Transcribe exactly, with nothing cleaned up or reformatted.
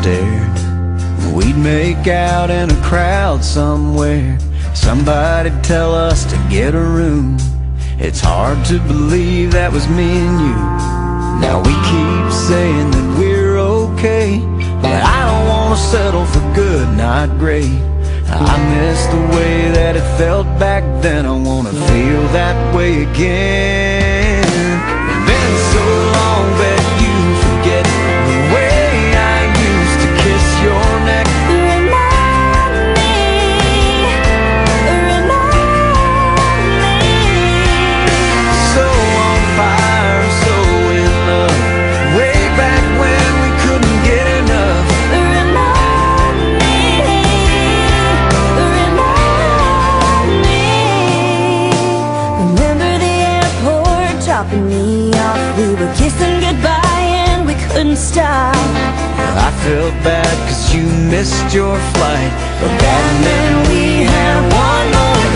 stared. We'd make out in a crowd somewhere. Somebody'd tell us to get a room. It's hard to believe that was me and you. Now we keep saying that we're okay, but I don't wanna settle for good, not great. I miss the way that it felt back then. I wanna feel that way again. It's been so long that you forget the way I used to kiss your neck. Remind me, remind me. So on fire, so in love, way back when we couldn't get enough. Remind me, remind me. Remember the airport dropping me off? We were kissing goodbye and we couldn't stop. I felt bad cause you missed your flight, but that meant we had one more